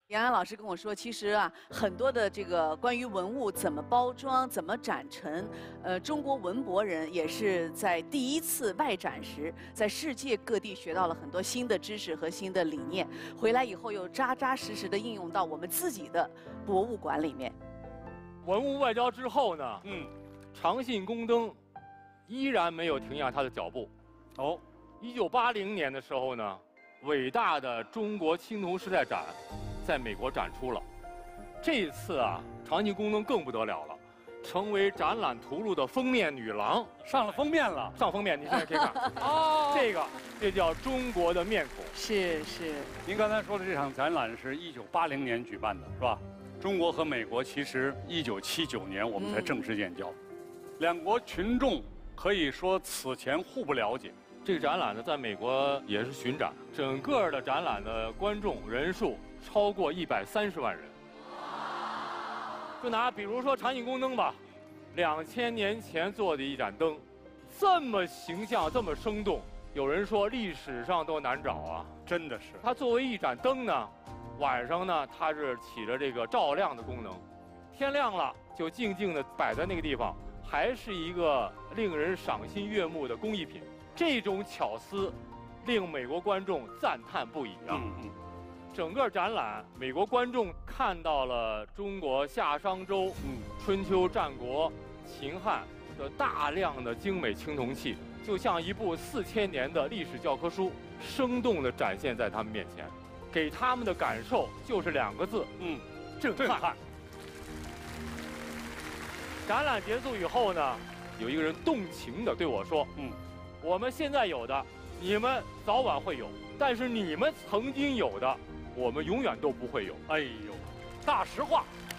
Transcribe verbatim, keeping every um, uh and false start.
杨洋老师跟我说，其实啊，很多的这个关于文物怎么包装、怎么展陈，呃，中国文博人也是在第一次外展时，在世界各地学到了很多新的知识和新的理念，回来以后又扎扎实实的应用到我们自己的博物馆里面。 文物外交之后呢，嗯，长信宫灯依然没有停下它的脚步。哦，一九八零年的时候呢，伟大的中国青铜时代展在美国展出了。这一次啊，长信宫灯更不得了了，成为展览图录的封面女郎， 上了封面了， 上封面，你现在可以看。哦，这个这叫中国的面孔。 是是。 您刚才说的这场展览是一九八零年举办的，是吧？中国和美国其实一九七九年我们才正式建交，嗯、两国群众可以说此前互不了解。 这个展览呢，在美国也是巡展，整个的展览的观众人数超过一百三十万人。就拿比如说长信宫灯吧，两千年前做的一盏灯，这么形象，这么生动，有人说历史上都难找啊， 真的是。 它作为一盏灯呢。晚上呢，它是起着这个照亮的功能，天亮了就静静地摆在那个地方，还是一个令人赏心悦目的工艺品。这种巧思，令美国观众赞叹不已啊！嗯嗯、整个展览，美国观众看到了中国夏商周、嗯、春秋战国、秦汉的大量的精美青铜器，就像一部四千年的历史教科书，生动地展现在他们面前。给他们的感受就是两个字，嗯，震撼。震撼。展览结束以后呢，有一个人动情地对我说：“嗯，我们现在有的，你们早晚会有，但是你们曾经有的，我们永远都不会有。”哎呦，大实话。